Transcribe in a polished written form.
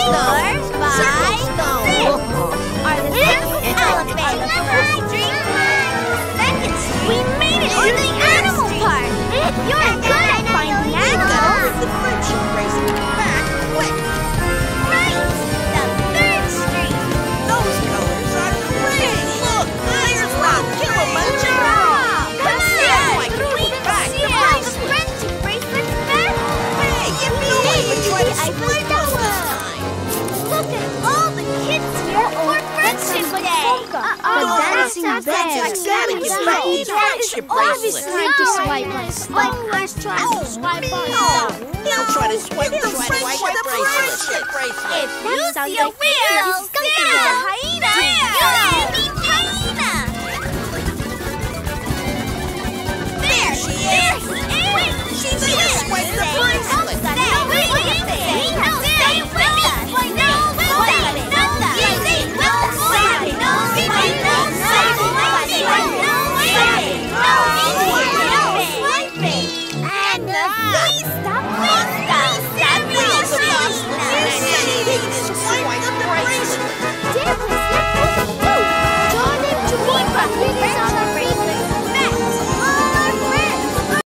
are the next elevator. First street, second street. We made it to the animal park. You're good at finding animals. The friendship racing back quick. Right, the third street. Those colors are great. Look, there's Rob Kilimanjaro. Come on, back. see all the friendship bracelets back. Hey, you try to I split know. us this time. Look at all the kids here for Friendship Day. The dancing bear. Friendship bracelet. Trying to swipe my stuff. Always trying to swipe on No, stuff. he'll try to swipe the friendship bracelet. If you see a real hyena, you mean hyena. There she is. Wait, she's here. Swipe the Say, bracelet. And the free stuff